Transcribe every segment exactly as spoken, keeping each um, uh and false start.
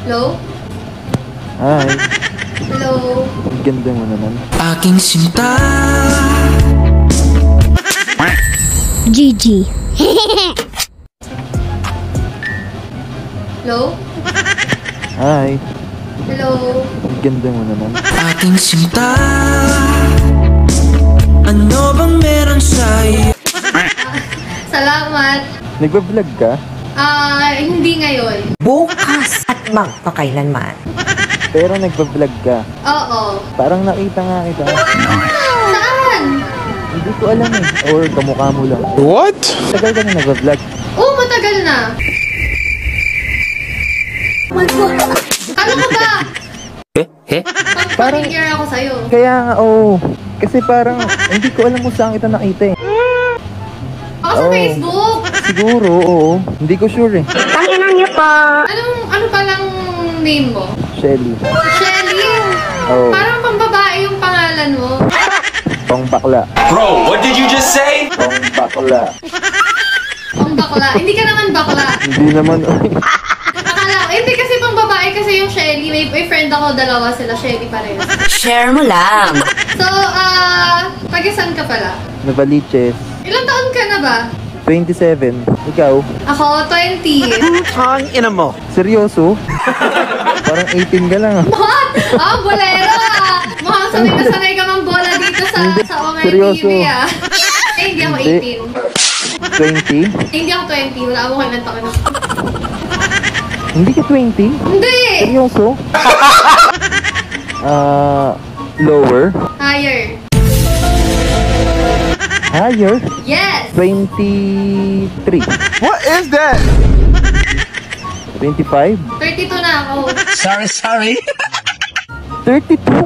Hello? Hi. Hello? Ang ganda mo naman. Aking sinta. G G. Hello? Hi. Hello? Ang ganda mo naman. Aking sinta. Ano bang meron sa'yo? Salamat. Nagbablog ka? Ah, hindi ngayon. Bukas at magpakailanman. Pero nagbablog ka. Oo. Parang nakita nga kita. Saan? Hindi ko alam eh. Or kamukha mo lang. What? Tagal ka na nagbablog. Oo, matagal na. Ano ka ba? Eh? Eh? Pag-familiar ako sa'yo. Kaya nga, oo. Oh, kasi parang hindi ko alam kung saan kita nakita eh. Ako sa Oo. Facebook. Siguro, oo. Hindi ko sure eh. Tanginan niyo po. Anong, ano palang name mo? Shelly. Shelly. Oo. Parang pambabae yung pangalan mo. Pang bakla. Bro, what did you just say? Pang bakla. Pang bakla. Hindi ka naman bakla. Hindi naman. Akala ko, hindi kasi pang babae kasi yung Shelly. May, may friend ako, dalawa sila. Shelly parehas. Share mo lang. So, ah, taga-san ka pala? Nabaliches. Ilang taon ka na ba? twenty-seven. Ikaw? Ako, twenty. Ang ina mo. Seryoso? Parang eighteen ka lang ah. What? Ah, bolero ah! Mukhang sanay na sanay ka mang bola dito sa, Hindi, sa O M R seryoso. T V ah. Eh, hindi ako Hindi. eighteen. twenty? Eh, hindi ako twenty. Wala ako kailan taon na. Hindi ka twenty? Hindi! Seryoso? Ah, lower? Higher. Higher? Yes! twenty-three. What is that? twenty-five? thirty-two na ako. Sorry, sorry. thirty-two?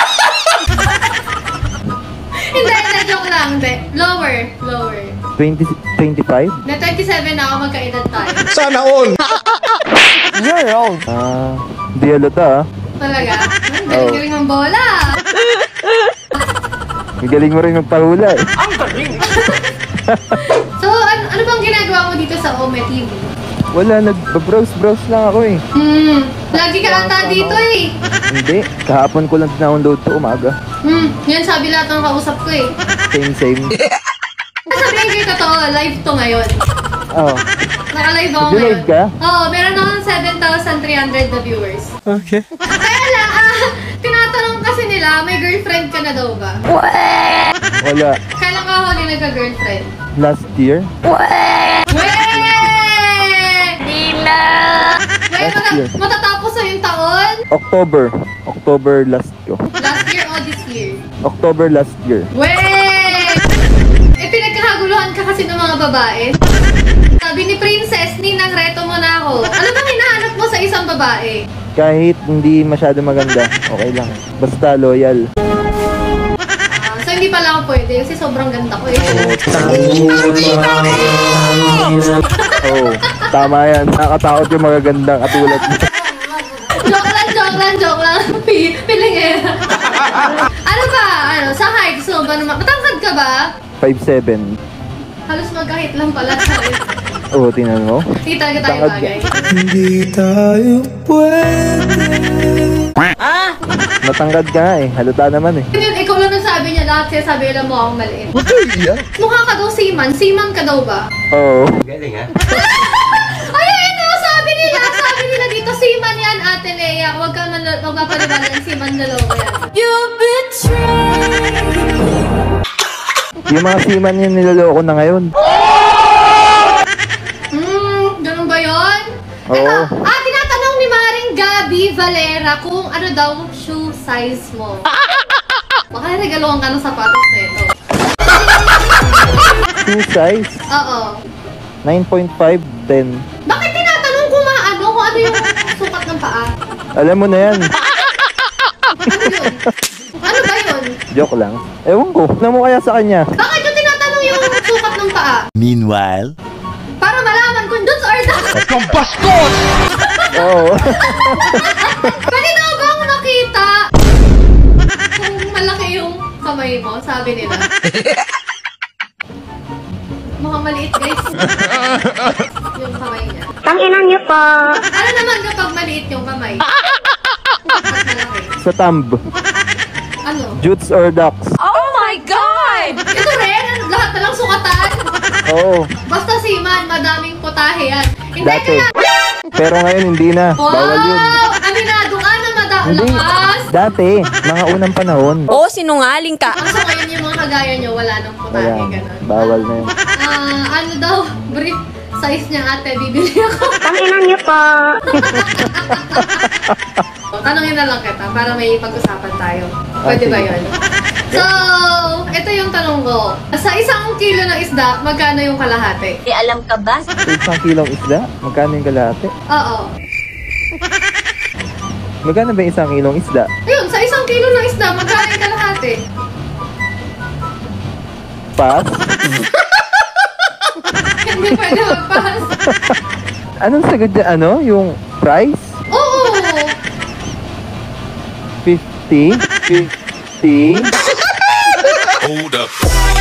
Hindi, hindi. Joke lang. Hindi. Lower. Lower. twenty, twenty-five? Na twenty-seven na ako, magkaedad tayo. Sana all. You're old. Ah, di halata ah. Talaga? Ang galing-galing ng bola. Ang galing mo rin magpahula eh. So, ano, ano bang ginagawa mo dito sa O M R T V? Wala, nag-browse-browse lang ako eh. Hmm, lagi ka ata dito eh. Hindi, kahapon ko lang na-download to umaga. Hmm, yan sabi lahat ng kausap ko eh. Same, same. Sabihin ko yung totoo, live to ngayon. Oh, Naka-live ako nag-live ngayon. ka? Oo, meron akong seven thousand three hundred na viewers. Okay. Kaya lang, ah, tinatanong kasi nila, may girlfriend ka na daw ba? Wala. Kailan ka huli nagka-girlfriend? Last year? Weh! Dila. Weh, Last mata- year. matatapos na yung taon? October. October last ko. Last year o this year? October last year. Weh! Eh, pinagkakaguluhan ka kasi ng mga babae. Sabi ni Princess, Ninang, reto mo na ako. Ano bang hinahanap mo sa isang babae? Kahit hindi masyado maganda, okay lang. Basta loyal. Ah, so, hindi pala ako pwede kasi sobrang ganda ko eh. Oh, tama yan. Nakakatakot yung magagandang katulad mo. Joke lang, joke lang, joke lang. P- Piling eh. Ano ba? Ano, sa height, so ba naman? Matangkad ka ba? five seven. Halos magkahit lang pala sa height. Oo, oh, tingnan mo. Hindi talaga tayo Tangkad ka. bagay. Hindi tayo pwede. Matangkad ka nga eh. Halata naman eh. Yun, ikaw lang nagsabi niya lahat kaya sabi nila mo akong maliit. Mukha ka daw seaman. Seaman ka daw ba? Oo. Galing ha? Ay, ano? Sabi nila, sabi nila dito, seaman yan, Ate Lea. Huwag ka man, huwag ka paliwanan, seaman na loko yan. You betrayed. Yung mga seaman yung niloloko na ngayon. Hmm, ganun ba yun? Oo. Ito, ah, tinatanong ni Maring Gabi Valera kung ano daw shoe size mo. Baka regaluhan ka ng sapatos na ito. Shoe size? Oo. nine point five, ten. Bakit tinatanong kung maano, kung ano yung sukat ng paa? Alam mo na yan. Ano yun? Ano ba yun? Joke lang. Ewan ko. Ano mo kaya sa kanya? Bakit yung tinatanong yung sukat ng paa? Meanwhile. Para malaman kung doon or doon. Pambastos! Oo. Pwede daw bang nakita kung malaki yung kamay mo, sabi nila. Mukhang maliit guys. Yung kamay niya. Tanginan niyo po. Ano naman kapag maliit yung kamay? Kapag malaki. Sa thumb. Ano? Jutes or ducks? Oh my God! Ito rin, lahat na lang sukatan. Oo. Basta siman, madaming putahe yan. Hindi Dati. kaya... Pero ngayon hindi na. Wow! Bawal yun. Aminado ka na mada- Hindi. lakas! Dati. Mga unang panahon. Oo, sinungaling ka. Kaso ngayon yung mga kagaya nyo, wala nang putahe, Wala. gano'n. Bawal na yun. Ah, ano daw, brief size niya ate, bibili ako. Tanginan niyo po. Tanungin na lang kita para may pag-usapan tayo. Pwede ba yun? So, ito yung tanong ko. Sa isang kilo ng isda, magkano yung kalahati? Di alam ka ba? Sa isang kilong isda, magkano yung kalahati? Oo. Magkano ba yung isang kilong isda? Ayun, sa isang kilo ng isda, magkano yung kalahati? Pass? Hindi pwede magpas. Anong sagot dyan? Ano? Yung price? Oo! fifty? fifty? Hold up.